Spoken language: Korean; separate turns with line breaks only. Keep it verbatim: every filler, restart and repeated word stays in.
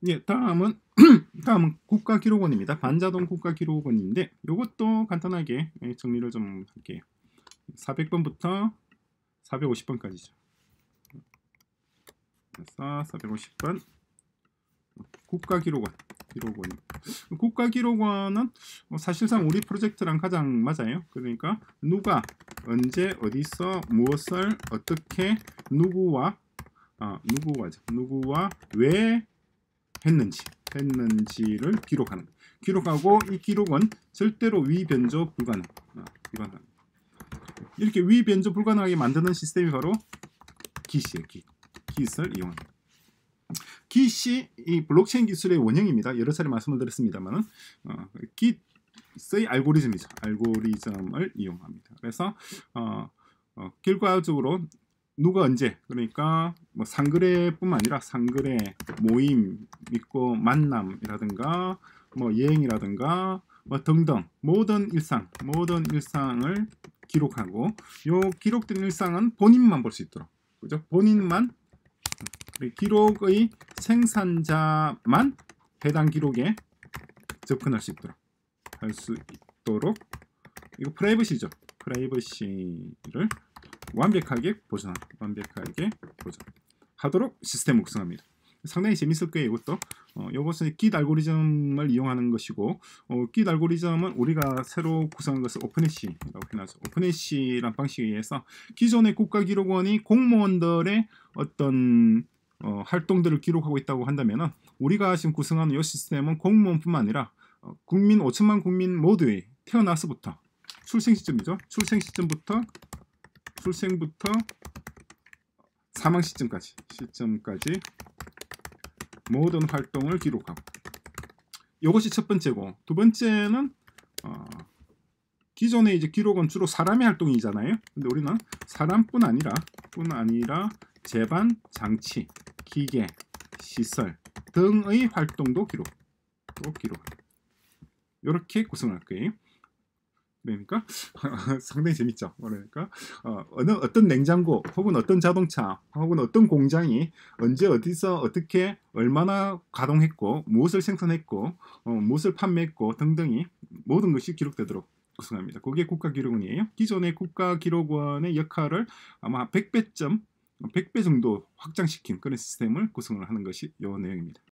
예, 다음은 다음은 국가기록원입니다. 반자동 국가기록원인데 이것도 간단하게 정리를 좀 할게요. 사백 번부터 사백오십 번까지죠. 그래서 사백오십 번 국가기록원. 기록원. 국가기록원은 사실상 우리 프로젝트랑 가장 맞아요. 그러니까 누가 언제 어디서 무엇을 어떻게 누구와 아, 누구와죠. 누구와 왜 했는지 했는지를 기록하는. 기록하고 이 기록은 절대로 위변조 불가능. 아, 불가능. 이렇게 위변조 불가능하게 만드는 시스템이 바로 기시예요. 기. 기를 이용합니다. 기시 이 블록체인 기술의 원형입니다. 여러 차례 말씀을 드렸습니다만은 어, 기의 알고리즘이죠. 알고리즘을 이용합니다. 그래서 어, 어, 결과적으로 누가 언제 그러니까 뭐 상거래뿐만 아니라 상거래 모임 있고 만남이라든가 뭐 여행이라든가 뭐 등등 모든 일상 모든 일상을 기록하고 요 기록된 일상은 본인만 볼 수 있도록 그죠? 본인만 기록의 생산자만 해당 기록에 접근할 수 있도록 할 수 있도록 이거 프라이버시죠. 프라이버시를 완벽하게 보존, 완벽하게 보존하도록 시스템을 구성합니다. 상당히 재밌을 거예요. 이것도 어, 이것은 깃 알고리즘을 이용하는 것이고 어, 깃 알고리즘은 우리가 새로 구성한 것을 오픈해시라고 표현하죠. 오픈해시란 방식에 의해서 기존의 국가기록원이 공무원들의 어떤 어, 활동들을 기록하고 있다고 한다면 우리가 지금 구성하는 이 시스템은 공무원뿐만 아니라 어, 국민 오천만 국민 모두의 태어나서부터 출생 시점이죠. 출생 시점부터 출생부터 사망 시점까지 시점까지 모든 활동을 기록하고 이것이 첫 번째고 두 번째는 어, 기존의 이제 기록은 주로 사람의 활동이잖아요. 근데 우리는 사람뿐 아니라 뿐 아니라 재반, 장치, 기계, 시설 등의 활동도 기록, 또 기록. 이렇게 구성할 거예요. 그러니까 상당히 재밌죠. 그러니까 어, 어느 어떤 냉장고 혹은 어떤 자동차 혹은 어떤 공장이 언제 어디서 어떻게 얼마나 가동했고 무엇을 생산했고 어, 무엇을 판매했고 등등이 모든 것이 기록되도록 구성합니다. 그게 국가기록원이에요. 기존의 국가기록원의 역할을 아마 백 배점 백 배 정도 확장시킨 그런 시스템을 구성을 하는 것이 이 내용입니다.